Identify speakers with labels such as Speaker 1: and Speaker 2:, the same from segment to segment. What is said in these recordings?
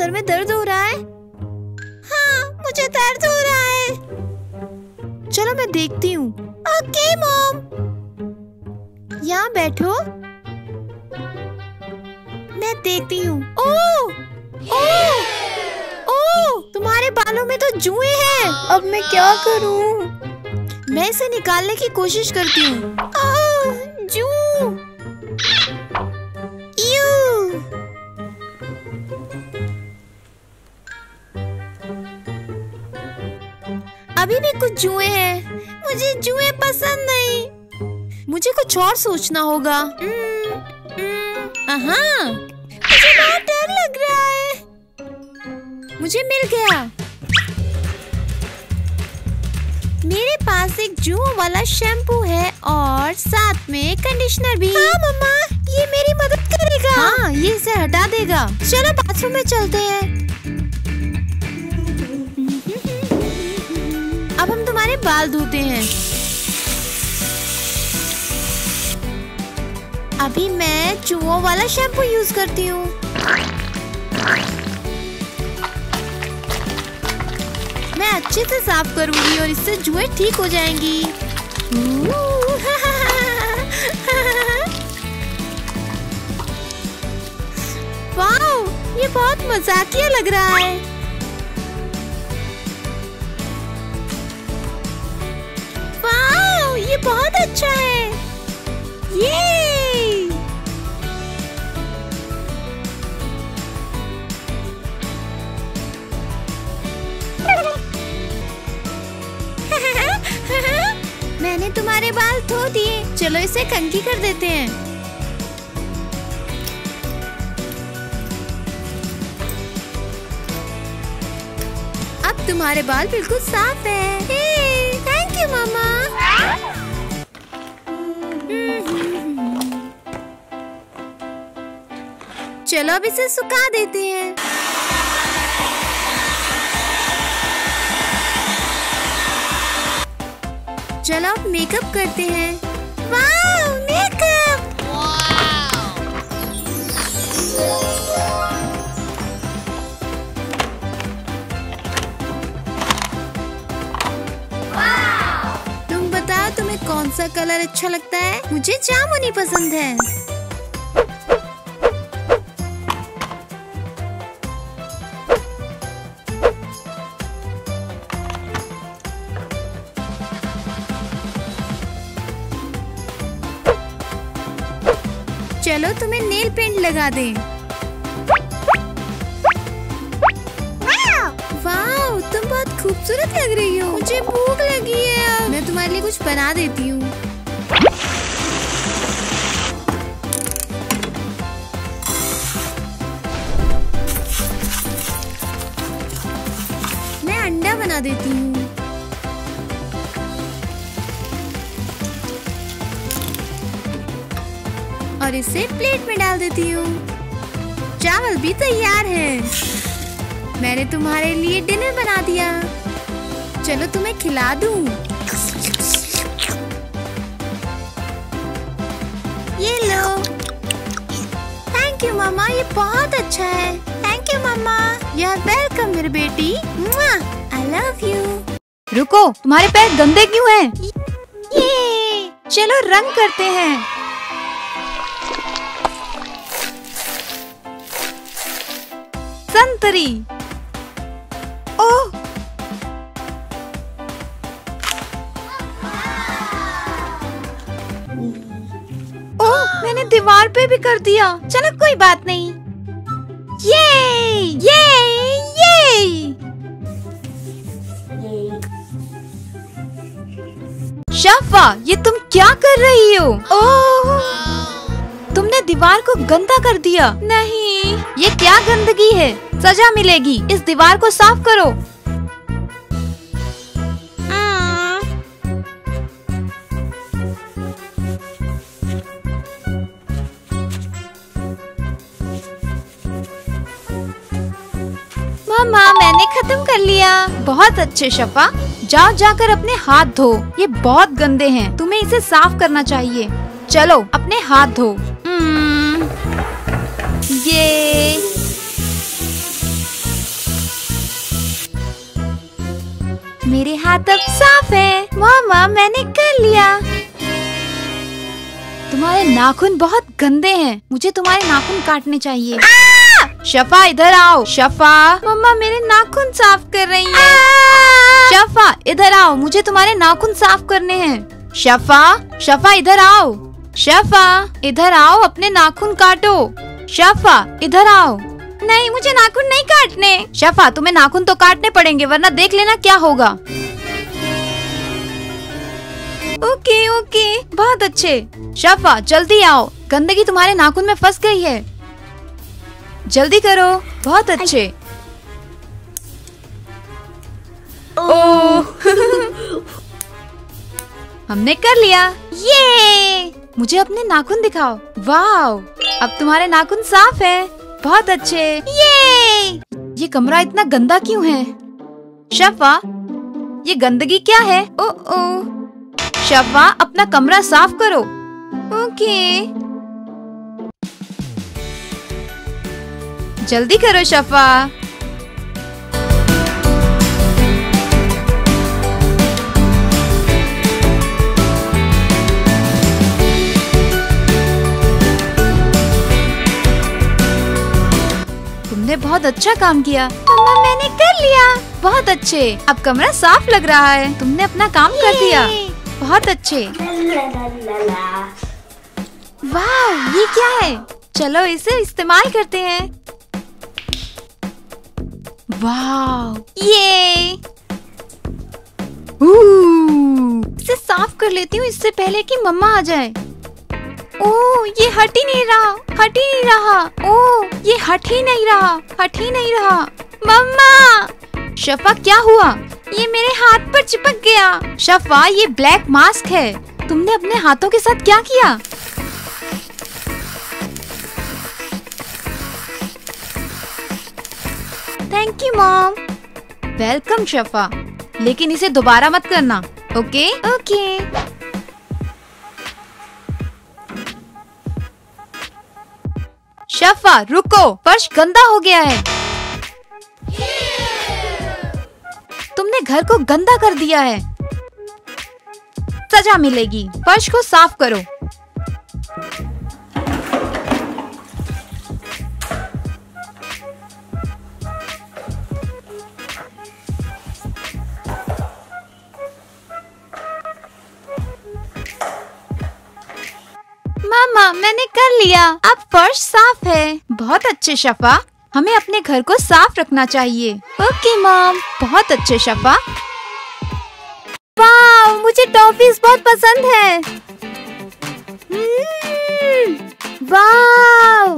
Speaker 1: Sir में दर्द हो रहा है? हाँ, मुझे दर्द हो रहा है। चलो मैं देखती हूँ। Okay mom. यहाँ बैठो, मैं देखती हूँ। ओह, ओह, ओह, तुम्हारे बालों में तो जुएं हैं। अब मैं क्या करूँ? मैं इसे निकालने की कोशिश करती हूँ। जू, अभी भी कुछ जुएं हैं। मुझे जुएं पसंद नहीं। मुझे कुछ और सोचना होगा। हाँ, मुझे बहुत डर लग रहा है। मुझे मिल गया। मेरे पास एक जुओं वाला शैम्पू है और साथ में कंडीशनर भी। हाँ मम्मा, ये मेरी मदद करेगा। हाँ, ये इसे हटा देगा। चलो बाथरूम में चलते हैं। अब हम तुम्हारे बाल धोते हैं। अभी मैं जुओं वाला शैम्पू यूज करती हूँ। मैं अच्छे से साफ करूंगी और इससे जुएं ठीक हो जाएंगी। वाओ, ये बहुत मजाकिया लग रहा है। वाओ, ये बहुत अच्छा है। ये मैंने तुम्हारे बाल धो दिए। चलो इसे कंघी कर देते हैं। अब तुम्हारे बाल बिल्कुल साफ है। Thank you mama. चलो अब इसे सुखा देते हैं। चलो अब मेकअप करते हैं। Wow, makeup! तुम बताओ तुम्हें कौन सा कलर अच्छा लगता है? मुझे जामुनी पसंद है। चलो तुम्हें नेल पेंट लगा दें। वाव, तुम बहुत खूबसूरत लग रही हो। मुझे भूख लगी है। मैं तुम्हारे लिए कुछ बना देती हूँ। मैं अंडा बना देती हूँ। और इसे प्लेट में डाल देती हूँ। चावल भी तैयार है। मैंने तुम्हारे लिए डिनर बना दिया। चलो तुम्हें खिला दूँ। ये लो। थैंक यू मामा, ये बहुत अच्छा है। Thank you mama. You are welcome मेरी बेटी। I love you.
Speaker 2: रुको, तुम्हारे पैर गंदे क्यों हैं?
Speaker 1: ये चलो रंग करते हैं।
Speaker 2: संतरी। ओह, ओह, मैंने दीवार पे भी कर दिया।
Speaker 1: चलो कोई बात नहीं। ये
Speaker 2: शाफा, ये तुम क्या कर रही हो?
Speaker 1: ओह,
Speaker 2: तुमने दीवार को गंदा कर दिया।
Speaker 1: नहीं,
Speaker 2: ये क्या गंदगी है? सजा मिलेगी। इस दीवार को साफ करो।
Speaker 1: मामा, मैंने खत्म कर लिया।
Speaker 2: बहुत अच्छे शफा, जाओ जाकर अपने हाथ धो। ये बहुत गंदे हैं, तुम्हें इसे साफ करना चाहिए। चलो अपने हाथ धो।
Speaker 1: ये
Speaker 2: मेरे हाथ अब साफ है। मामा मैंने कर लिया। तुम्हारे नाखून बहुत गंदे हैं, मुझे तुम्हारे नाखून काटने चाहिए। शफा इधर आओ। शफा, मम्मा मेरे नाखून साफ कर रही है। शफा इधर आओ, मुझे तुम्हारे नाखून साफ करने हैं। शफा, शफा इधर आओ। शफा इधर आओ, अपने नाखून काटो। शफा इधर आओ। नहीं, मुझे नाखून नहीं काटने। शफा तुम्हें नाखून तो काटने पड़ेंगे, वरना देख लेना क्या होगा। ओके ओके, बहुत अच्छे। शफा जल्दी आओ, गंदगी तुम्हारे नाखून में फंस गई है। जल्दी करो। बहुत अच्छे। ओह हमने कर लिया। ये मुझे अपने नाखून दिखाओ। वाव, अब तुम्हारे नाखून साफ है। बहुत अच्छे। ये कमरा इतना गंदा क्यों है? शफा, ये गंदगी क्या है? ओ शफा अपना कमरा साफ करो। ओके जल्दी करो शफा। तुमने बहुत अच्छा काम किया। मम्मा मैंने कर लिया। बहुत अच्छे, अब कमरा साफ लग रहा है। तुमने अपना काम कर दिया। बहुत अच्छे। वाह, ये क्या है? चलो इसे इस्तेमाल करते हैं। वाह, ये इसे साफ कर लेती हूँ इससे पहले कि मम्मा आ जाए। ओह, ये हट ही नहीं रहा, हट ही नहीं रहा। ओह, ये हट ही नहीं रहा, हट ही नहीं रहा। मम्मा! शफा क्या हुआ? ये मेरे हाथ पर चिपक गया। शफा, ये ब्लैक मास्क है। तुमने अपने हाथों के साथ क्या किया? Thank you mom. Welcome Shafa, लेकिन इसे दोबारा मत करना। Okay okay. शफा रुको, फर्श गंदा हो गया है। तुमने घर को गंदा कर दिया है। सजा मिलेगी। फर्श को साफ करो। मामा मैंने कर लिया, अब फर्श साफ है। बहुत अच्छे शफा, हमें अपने घर को साफ रखना चाहिए। Okay mom. बहुत अच्छे शफा। वाह, मुझे टॉफीज बहुत पसंद है। वाह।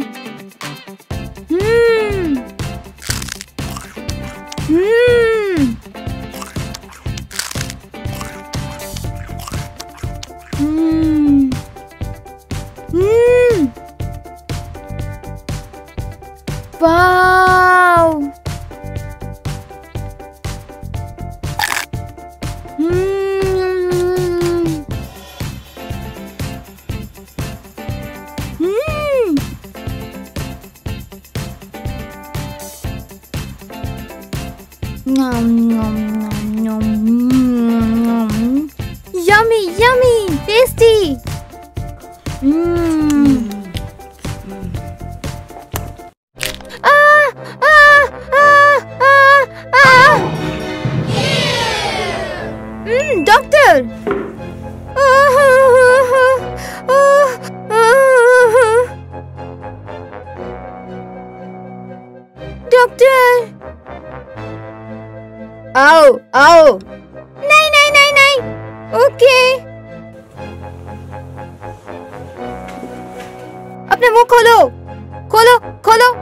Speaker 2: Wow. Yummy, yummy, tasty. Doctor! Doctor! आओ आओ। नहीं नहीं नहीं नहीं। ओके। अपने मुंह खोलो, खोलो खोलो।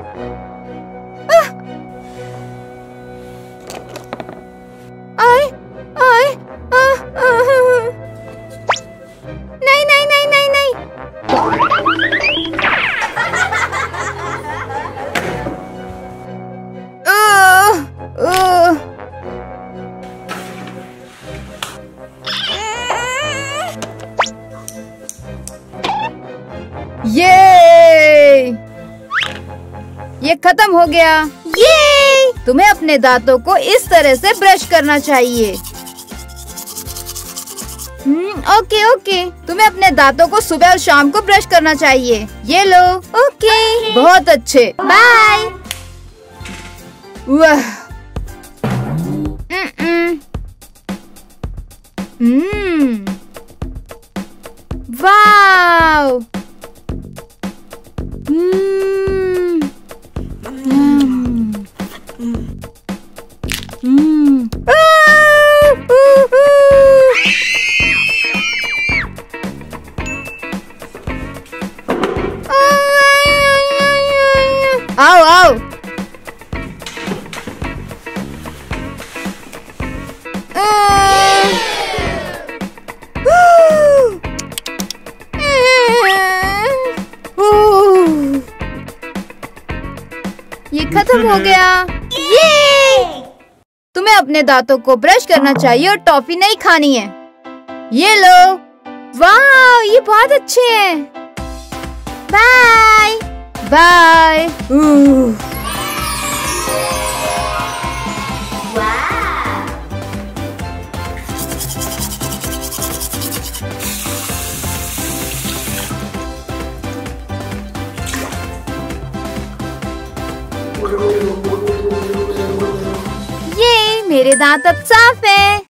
Speaker 2: आए आए। नहीं नहीं नहीं नहीं नहीं। ये खत्म हो गया। ये तुम्हें अपने दांतों को इस तरह से ब्रश करना चाहिए। Okay okay. तुम्हें अपने दांतों को सुबह और शाम को ब्रश करना चाहिए। ये लो। ओके बहुत अच्छे, बाय। वाह वाव। आओ आओ। ये खत्म हो गया। ये तुम्हें अपने दांतों को ब्रश करना चाहिए और टॉफी नहीं खानी है। ये लो। वाह ये बहुत अच्छे हैं। Bye bye. ये मेरे दांत अब साफ है।